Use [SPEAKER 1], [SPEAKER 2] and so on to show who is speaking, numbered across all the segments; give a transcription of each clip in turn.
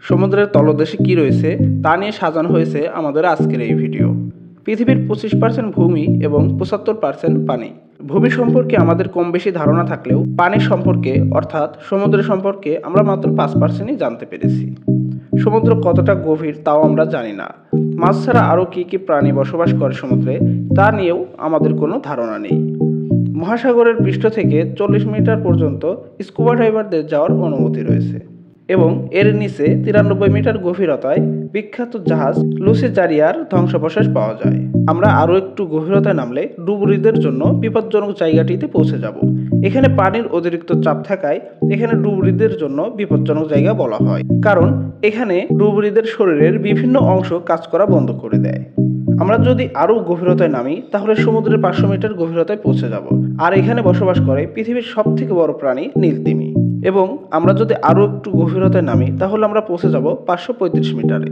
[SPEAKER 1] সমুদ্রের তলদেশে কি রয়েছে তা নিয়ে সাজানো হয়েছে আমাদের আজকের এই ভিডিও। পৃথিবীর 25% ভূমি এবং 75% পানি। ভূমি সম্পর্কে আমাদের কম বেশি ধারণা থাকলেও পানি সম্পর্কে অর্থাৎ সমুদ্র সম্পর্কে আমরা মাত্র 5%ই জানতে পেরেছি। সমুদ্র কতটা গভীর তাও আমরা জানি না। মাছ ছাড়া আরও কী কী প্রাণী বসবাস করে সমুদ্রে তা নিয়েও আমাদের কোনো ধারণা নেই। মহাসাগরের পৃষ্ঠ থেকে 40 মিটার পর্যন্ত স্কুবা ডাইভারদের যাওয়ার অনুমতি রয়েছে এবং এর নিচে 93 মিটার গভীরতায় বিখ্যাত জাহাজ লুসি জারিয়ার ধ্বংসাবশেষ পাওয়া যায়। আমরা আরও একটু গভীরতায় নামলে ডুবুরিদের জন্য বিপজ্জনক জায়গাটিতে পৌঁছে যাব। এখানে পানির অতিরিক্ত চাপ থাকায় এখানে ডুবুরিদের জন্য বিপজ্জনক জায়গা বলা হয়, কারণ এখানে ডুবুরিদের শরীরের বিভিন্ন অংশ কাজ করা বন্ধ করে দেয়। আমরা যদি আরও গভীরতায় নামি তাহলে সমুদ্রের 500 মিটার গভীরতায় পৌঁছে যাব, আর এখানে বসবাস করে পৃথিবীর সবথেকে বড় প্রাণী নীলতিমি। এবং আমরা যদি আরও একটু গভীরতায় নামি তাহলে আমরা পৌঁছে যাব 535 মিটারে।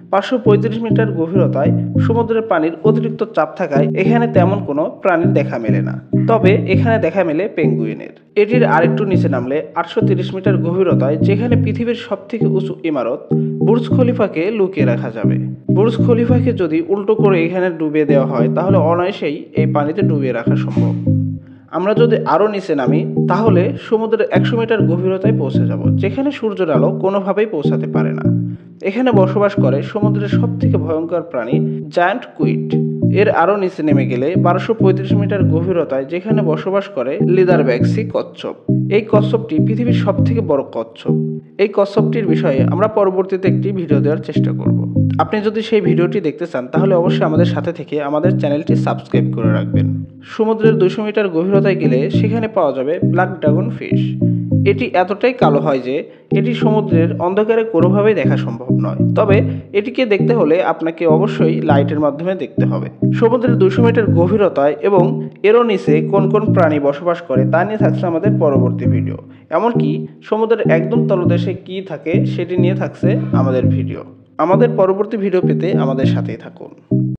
[SPEAKER 1] 535 মিটার গভীরতায় সমুদ্রের পানির অতিরিক্ত চাপ থাকায় এখানে তেমন কোনো প্রাণীর দেখা মেলে না, তবে এখানে দেখা মেলে পেঙ্গুইনের। এটির আরেকটু নিচে নামলে 830 মিটার গভীরতায় যেখানে পৃথিবীর সবথেকে উঁচু ইমারত বুর্জ খলিফাকে লুকিয়ে রাখা যাবে। বুর্জ খলিফাকে যদি উল্টো করে এখানে ডুবিয়ে দেওয়া হয় তাহলে অনায়াসেই এই পানিতে ডুবিয়ে রাখা সম্ভব। আমরা যদি আরও নিচে নামি তাহলে সমুদ্রের 100 মিটার গভীরতায় পৌঁছে যাব, যেখানে সূর্যের আলো কোনোভাবেই পৌঁছাতে পারে না। এখানে বসবাস করে সমুদ্রের সবথেকে ভয়ঙ্কর প্রাণী জায়ান্ট কুইট। এর আরও নিচে নেমে গেলে 1235 মিটার গভীরতায় যেখানে বসবাস করে লিদারব্যাক সি কচ্ছপ। এই কচ্ছপটি পৃথিবীর সবথেকে বড় কচ্ছপ। এই কচ্ছপটির বিষয়ে আমরা পরবর্তীতে একটি ভিডিও দেওয়ার চেষ্টা করব। আপনি যদি সেই ভিডিওটি দেখতে চান তাহলে অবশ্যই আমাদের সাথে থেকে আমাদের চ্যানেলটি সাবস্ক্রাইব করে রাখবেন। সমুদ্রের 200 মিটার গভীরতায় গেলে সেখানে পাওয়া যাবে ব্ল্যাক ড্রাগন ফিশ। এটি এতটাই কালো হয় যে এটি সমুদ্রের অন্ধকারে কোনোভাবেই দেখা সম্ভব নয়, তবে এটিকে দেখতে হলে আপনাকে অবশ্যই লাইটের মাধ্যমে দেখতে হবে। সমুদ্রের 200 মিটার গভীরতায় এবং এরও নিচে কোন কোন প্রাণী বসবাস করে তা নিয়ে থাকছে আমাদের পরবর্তী ভিডিও। এমনকি সমুদ্রের একদম তলদেশে কী থাকে সেটি নিয়ে থাকছে আমাদের ভিডিও। আমাদের পরবর্তী ভিডিও পেতে আমাদের সাথেই থাকুন।